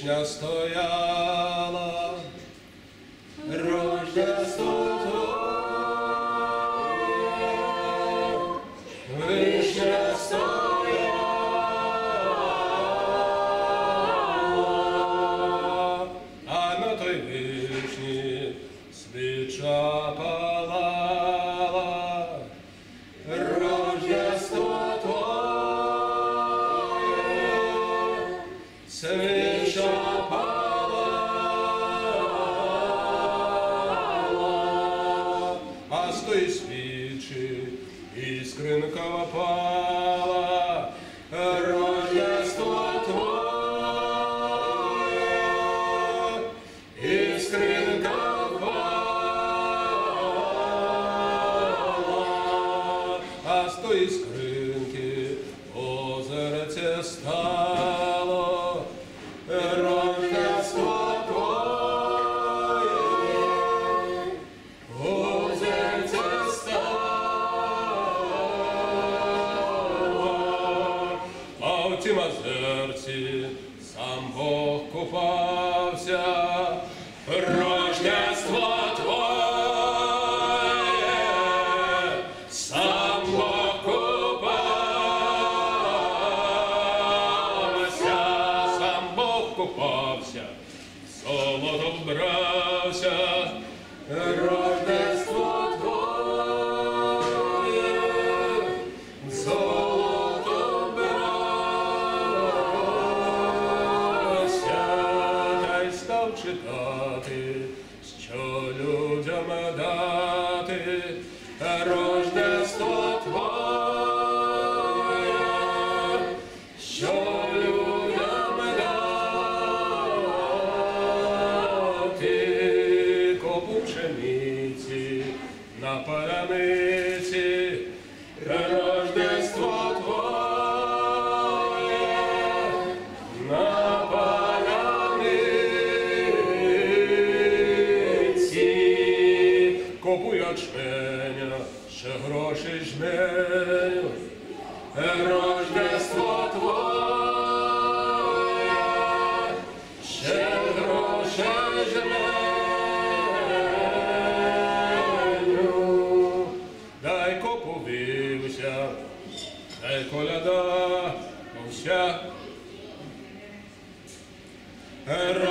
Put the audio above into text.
вишня стояла, Рождество твоє, вишня стояла, а на той вишні свіча палала, Рождество твоє, свіча палала, а з тої свічі іскринка пала, Рождество твоє, іскринка пала, а з тої скринки озерце стало, Рождество твоє, озерце стало, а в тім озерці сам Бог купався, Рождество твоє, сам Бог купався, сам Бог купався, золото вбрався, Рождество твоє, золото вбрався, та й став читати, що людям дати, Рождество твоє, що людям дати, копу пшениці на паляниці, Рождество твоє, на паляниці, копу ячменя, ще гроші жменю, Рождество твоє, ще гроші жменю, дай копу вився, дай коляда повся,